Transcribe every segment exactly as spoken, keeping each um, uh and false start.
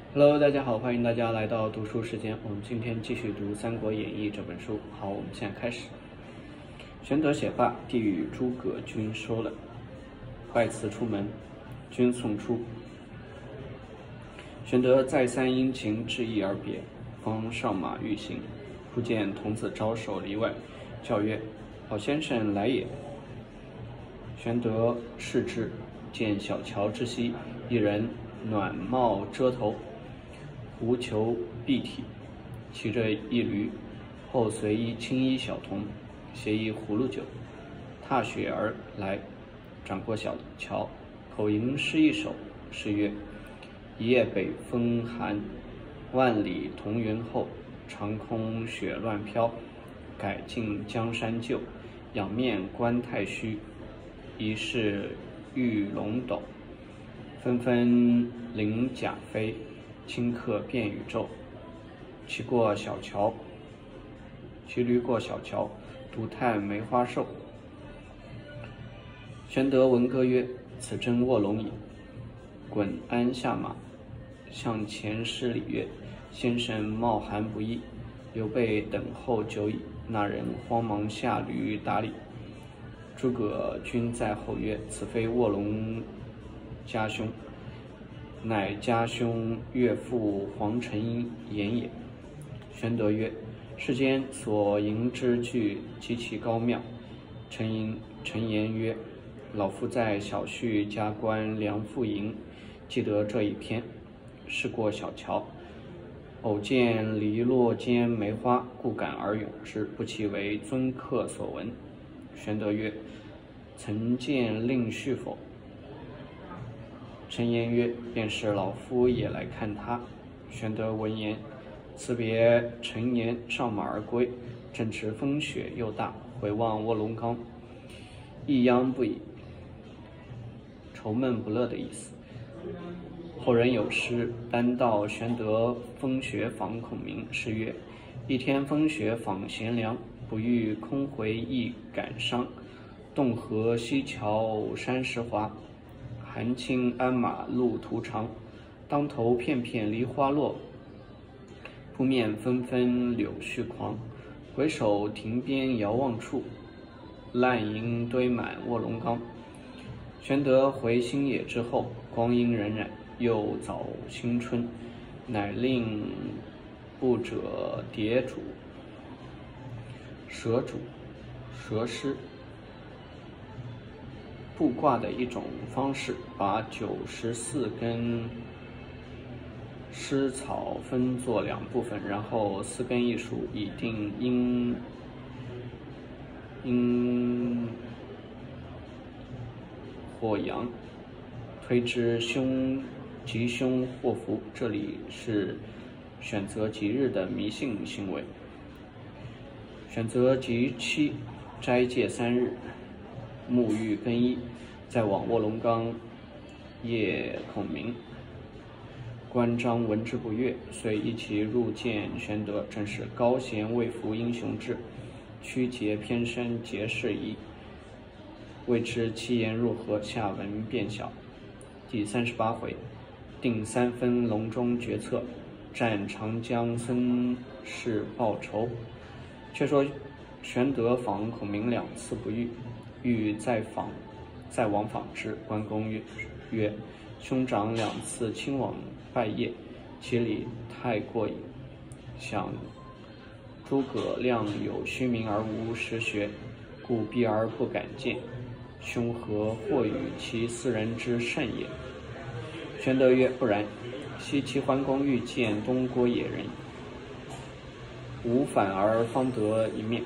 Hello，大家好，欢迎大家来到读书时间。我们今天继续读《三国演义》这本书。好，我们现在开始。玄德写罢，帝与诸葛均收了，拜辞出门，均送出。玄德再三殷勤，致意而别，方上马欲行，忽见童子招手篱外，叫曰：“老先生来也。”玄德视之，见小桥之西，一人暖帽遮头，狐裘蔽体，骑着一驴，后随一青衣小童，携一葫芦酒，踏雪而来，转过小桥，口吟诗一首，诗曰：“一夜北风寒，万里同云后。长空雪乱飘，改尽江山旧。仰面观太虚，疑是玉龙斗。纷纷鳞甲飞，顷刻变宇宙。骑过小桥，骑驴过小桥，独叹梅花瘦。”玄德闻歌曰：“此真卧龙矣。”滚鞍下马，向前施礼曰：“先生冒寒不易，刘备等候久矣。”那人慌忙下驴打礼。诸葛均在后曰：“此非卧龙家兄，乃家兄岳父黄承言也。”玄德曰：“世间所吟之句极其高妙。”承承言曰：“老夫在小婿家观梁父吟，记得这一篇。试过小桥，偶见篱落间梅花，故感而咏之，不期为尊客所闻。”玄德曰：“曾见令序否？”承言曰：“便是老夫也来看他。”玄德闻言，辞别承言，上马而归。正值风雪又大，回望卧龙岗，抑央不已，愁闷不乐的意思。后人有诗：“单道玄德风雪访孔明。”诗曰：“一天风雪访贤良，不遇空回忆感伤。洞河西桥山石滑，寒青鞍马路途长。当头片片梨花落，扑面纷纷柳絮狂。回首亭边遥望处，烂银堆满卧龙岗。”玄德回新野之后，光阴荏苒，又早新春，乃令部者叠主、蛇主、蛇师布卦的一种方式，把九十四根湿草分作两部分，然后四根一竖，以定阴阴或阳，推之凶吉凶祸福。这里是选择吉日的迷信行为。选择吉期，斋戒三日，沐浴更衣，再往卧龙岗谒孔明。关张闻之不悦，遂一齐入见玄德。正是高贤未服英雄志，曲节偏生节事宜。未知其言如何，下文便晓。第三十八回，定三分隆中决策，战长江孙氏报仇。却说玄德访孔明两次不遇，欲再访再往访之。关公曰：“曰兄长两次亲往拜谒，其礼太过矣。想诸葛亮有虚名而无实学，故避而不敢见。兄何或与其四人之甚也？”玄德曰：“不然。昔齐桓公欲见东郭野人，吾反而方得一面。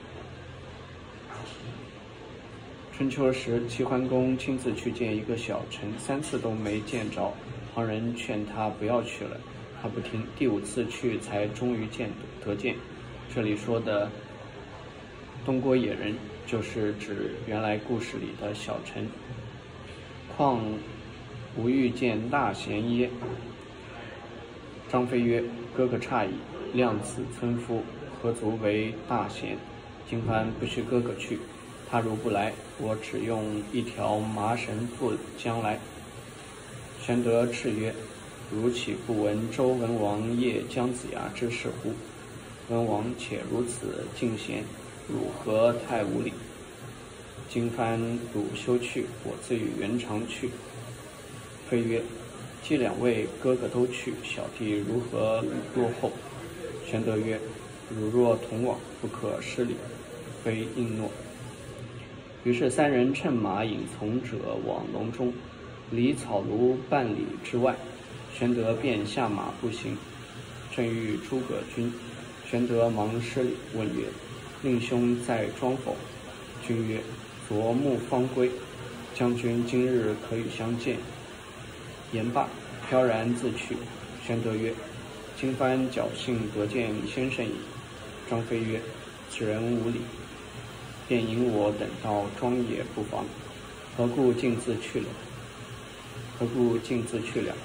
春秋时，齐桓公亲自去见一个小臣，三次都没见着，旁人劝他不要去了，他不听，第五次去才终于见得见。这里说的东郭野人，就是指原来故事里的小臣。况吾欲见大贤耶？”张飞曰：“哥哥诧异，亮子村夫，何足为大贤？今番不许哥哥去，他如不来，我只用一条麻绳缚将来。”玄德叱曰：“ 如岂不闻周文王夜姜子牙之事乎？文王且如此进贤，汝何太无礼？今番汝休去，我自与元长去。妃曰：既两位哥哥都去，小弟如何落后？玄德曰：汝若同往，不可失礼。妃应诺。于是三人乘马引从者往隆中，离草庐半里之外。玄德便下马步行，正遇诸葛均。玄德忙施礼，问曰：令兄在庄否？均曰：昨暮方归。将军今日可与相见？言罢，飘然自去。玄德曰：今番侥幸得见先生矣。张飞曰：此人无礼，便引我等到庄也不妨，何故径自去了？何故径自去了？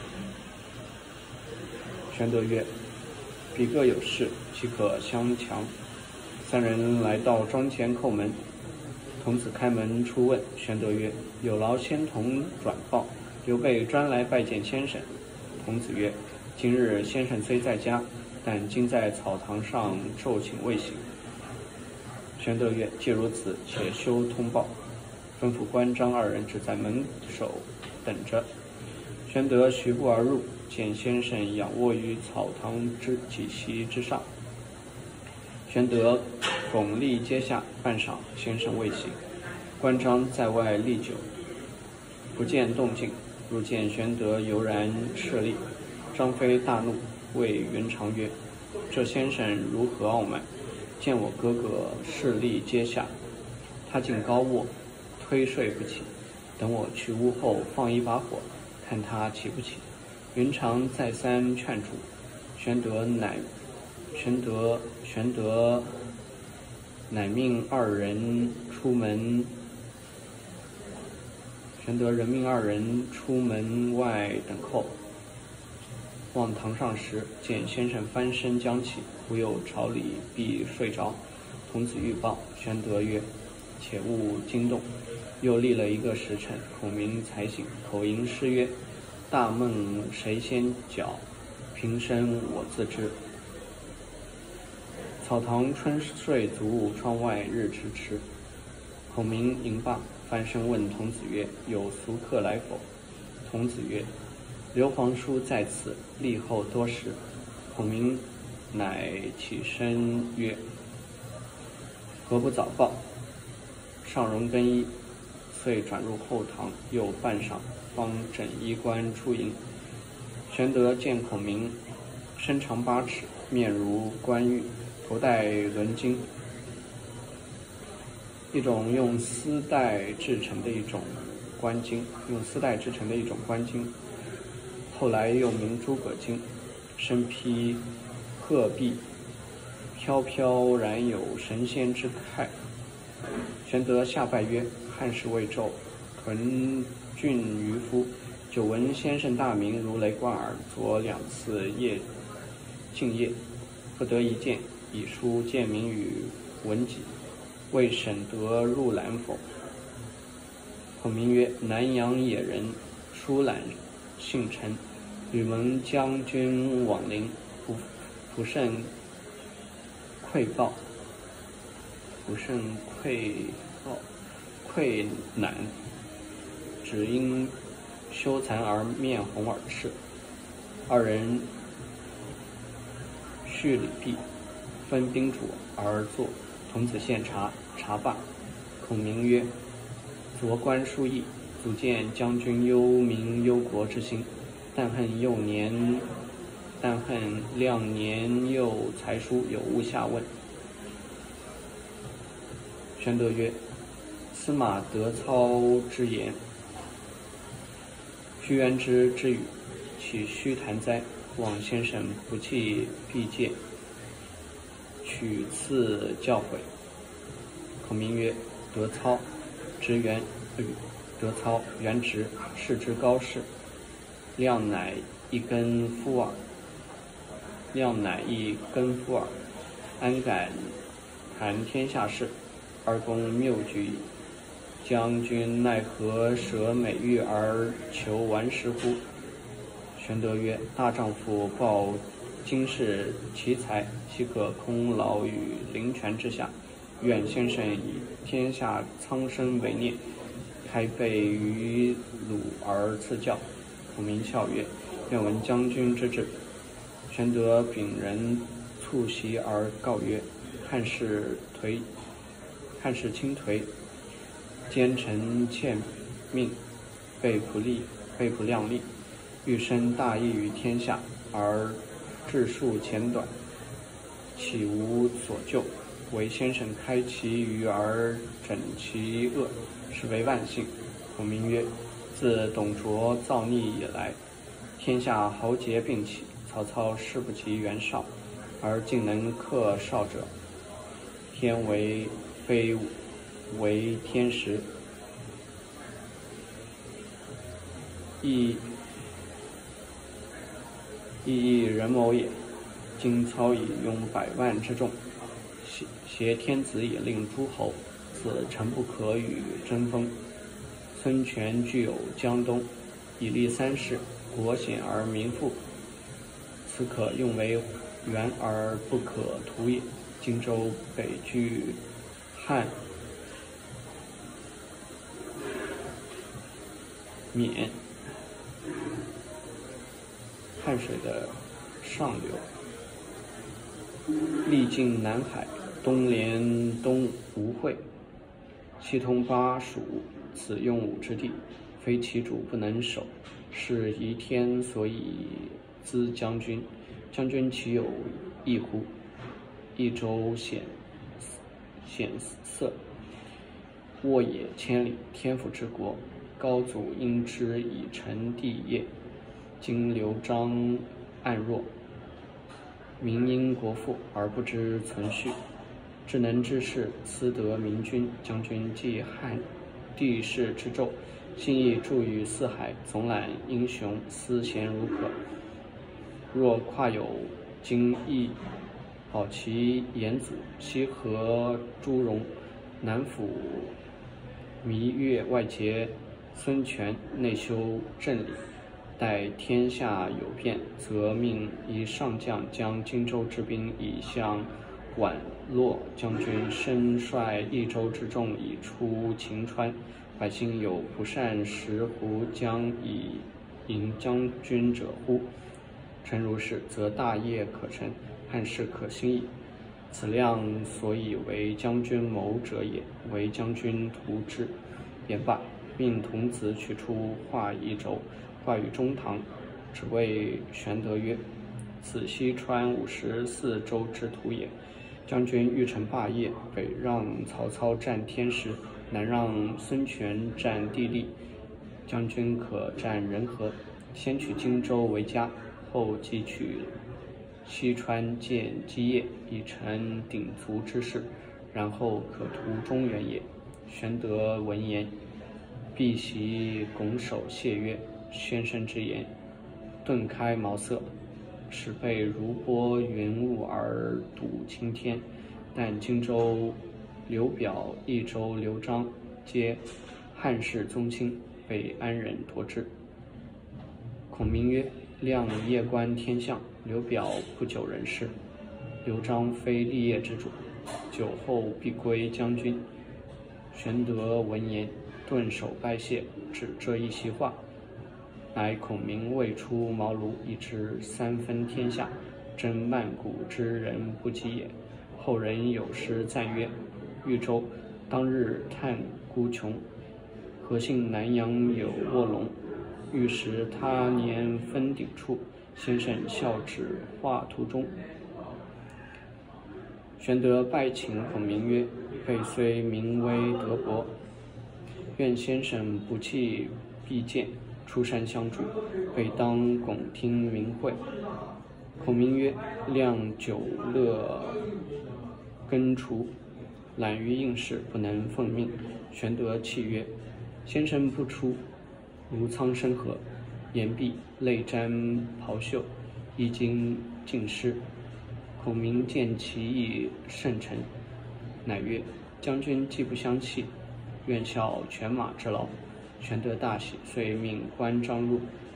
玄德曰：彼各有事，岂可相强？三人来到庄前叩门，童子开门出问。玄德曰：有劳仙童转报，刘备专来拜见先生。童子曰：今日先生虽在家，但今在草堂上昼寝未醒。玄德曰：既如此，且休通报。吩咐关张二人只在门首等着。玄德徐步而入，见先生仰卧于草堂之几席之上。玄德拱立阶下，半晌，先生未醒。关张在外立久，不见动静。入见玄德犹然设立。张飞大怒，谓元长曰：这先生如何傲慢？见我哥哥势立阶下，他竟高卧，推睡不起。等我去屋后放一把火，看他起不起。元长再三劝阻，玄德乃玄德玄德乃命二人出门。玄德人命二人出门外等候。望堂上时，见先生翻身将起，忽又朝里必睡着。童子欲报，玄德曰：且勿惊动。又立了一个时辰，孔明才醒，口吟诗曰：大梦谁先觉，平生我自知。草堂春睡足，窗外日迟迟。孔明吟罢，翻身问童子曰：有俗客来否？童子曰：刘皇叔在此，立后多时。孔明乃起身曰：何不早报？上容更衣，遂转入后堂，又半晌，方整衣冠出迎。玄德见孔明身长八尺，面如冠玉，头戴轮巾，一种用丝带制成的一种冠巾，用丝带制成的一种冠巾，后来又名诸葛巾。身披鹤壁，飘飘然有神仙之态。玄德下拜曰：汉室未昼，屯郡渔夫，久闻先生大名，如雷贯耳。昨两次夜进夜，不得一见，以书荐名于文己，未审得入览否？孔明曰：南阳野人，疏懒姓陈，吕蒙将军往临，不不甚愧报，不甚愧报愧赧，只因羞惭而面红耳赤。二人叙礼毕，分宾主而坐。童子献茶，茶罢。孔明曰：昨观书议，足见将军忧民忧国之心，但恨幼年，但恨亮年幼才疏，有误下问。玄德曰：司马德操之言，屈原之之语，岂虚谈哉？望先生不弃必戒，取次教诲。孔明曰：德操直元呃德操元直，士之高士，亮乃一根夫耳，亮乃一根夫耳，安敢谈天下事？二公谬举矣。将军奈何舍美玉而求顽石乎？ 玄德曰：大丈夫报今世奇才，岂可空劳于灵泉之下？愿先生以天下苍生为念，开备于鲁而赐教。孔明笑曰：愿闻将军之志。玄德秉人促席而告曰：汉室颓，汉室倾颓，奸臣窃命，备不利，备不量力，欲生大义于天下，而治术浅短，岂无所救？唯先生开其愚而整其恶，是为万幸。孔明曰：自董卓造逆以来，天下豪杰并起，曹操事不及袁绍，而竟能克绍者，天为非为天时，亦亦亦人谋也。今操以拥百万之众，挟天子以令诸侯，此诚不可与争锋。孙权具有江东，以立三世，国险而民富，此可用为援而不可图也。荆州北据汉、沔，汉水的上流，历尽南海，东连东吴会，西通巴蜀，此用武之地，非其主不能守，是夷天所以资将军。将军岂有异乎？益州险险塞，沃野千里，天府之国，高祖因之以成帝业。今刘璋暗弱，民因国富而不知存续，智能之士思得明君。将军既汉帝室之胄，心意著于四海，总揽英雄，思贤如渴。若跨有今义，保其颜子，西河朱荣，南抚弥越，外结孙权，内修正理，待天下有变，则命一上将将荆州之兵以向宛洛将军身率益州之众以出秦川，百姓有不善石湖，将以迎将军者乎？诚如是，则大业可成，汉室可兴矣。此亮所以为将军谋者也，为将军图之。言罢，命童子取出画一轴，挂于中堂，只谓玄德曰：此西川五十四州之图也。将军欲成霸业，北让曹操占天时，南让孙权占地利，将军可占人和，先取荆州为家，后即取西川建基业，以成鼎足之势，然后可图中原也。玄德闻言，必席拱手谢曰：先生之言，顿开茅塞，使备如拨云雾而睹青天。但荆州刘表、益州刘璋皆汉室宗亲，被安人夺之。孔明曰：亮夜观天象，刘表不久人事，刘璋非立业之主，久后必归将军。玄德闻言，顿首拜谢，只这一席话，乃孔明未出茅庐，已知三分天下，真曼谷之人不及也。后人有诗赞曰：豫州当日探孤穷，何幸南阳有卧龙。欲识他年分鼎处，先生笑指画图中。玄德拜请孔明曰：备虽名微德薄，愿先生不弃必见，出山相助，备当拱听明会。孔明曰：亮久乐根除，懒于应试，不能奉命。玄德泣曰：先生不出，如苍生何？言毕，泪沾袍袖，衣襟尽湿。孔明见其意甚诚，乃曰：将军既不相弃，愿效犬马之劳。玄德大喜，遂命关张入，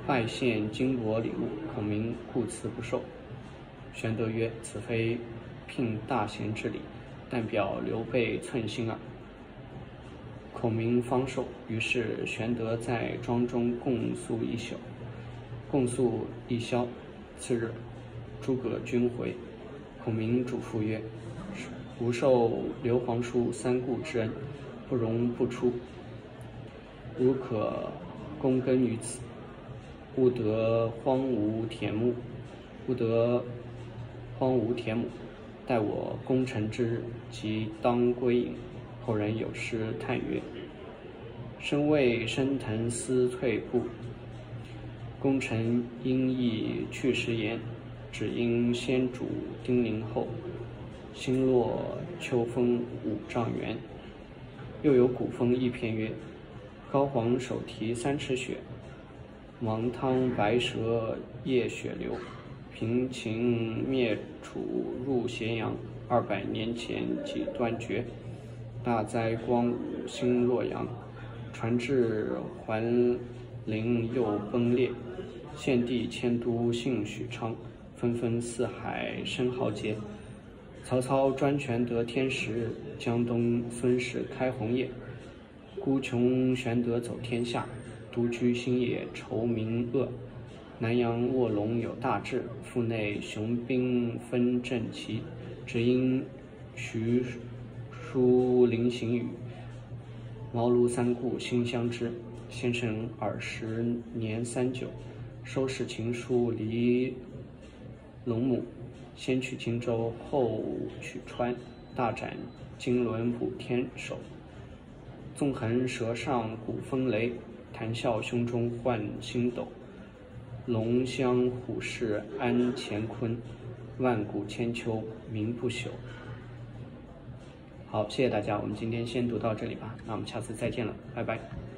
拜献金帛礼物，孔明故辞不受。玄德曰：“此非聘大贤之礼，但表刘备寸心耳。”孔明方受。于是玄德在庄中共宿一宿，共宿一宵。次日，诸葛均回。孔明嘱咐曰：“吾受刘皇叔三顾之恩，不容不出。吾可躬耕于此，勿得荒芜田亩，勿得荒芜田亩。待我攻城之日，即当归隐。”后人有诗叹曰：“身为升腾思退步，功成应意去时言。只因先主叮咛后，星落秋风五丈原。”又有古风一篇曰：“高皇手提三尺雪，芒汤白蛇夜雪流。平秦灭楚入咸阳，二百年前几断绝。大灾光武兴洛阳，传至桓灵又崩裂。献帝迁都幸许昌，纷纷四海生豪杰。曹操专权得天时日，江东孙氏开鸿业。孤穷玄德走天下，独居新野愁民恶。南阳卧龙有大志，腹内雄兵分正旗。只因徐书临行语，茅庐三顾心相知。先生耳时年三九，收拾情书离龙母。先取荆州，后取川，大展金轮补天手。纵横舌上鼓风雷，谈笑胸中换星斗。龙香虎视安乾坤，万古千秋名不朽。好，谢谢大家，我们今天先读到这里吧，那我们下次再见了，拜拜。